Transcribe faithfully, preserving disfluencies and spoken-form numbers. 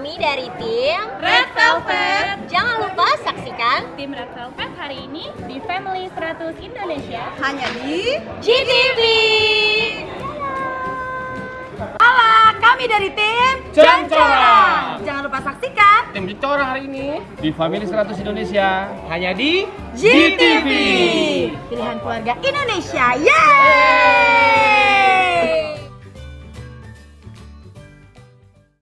kami dari tim Red Velvet. Jangan lupa saksikan Tim Red Velvet hari ini di Family seratus Indonesia hanya di G T V. Halo, kami dari tim Cengcora. Jangan lupa saksikan Tim Cengcora hari ini di Family seratus Indonesia hanya di G T V. Pilihan keluarga Indonesia. Yeay!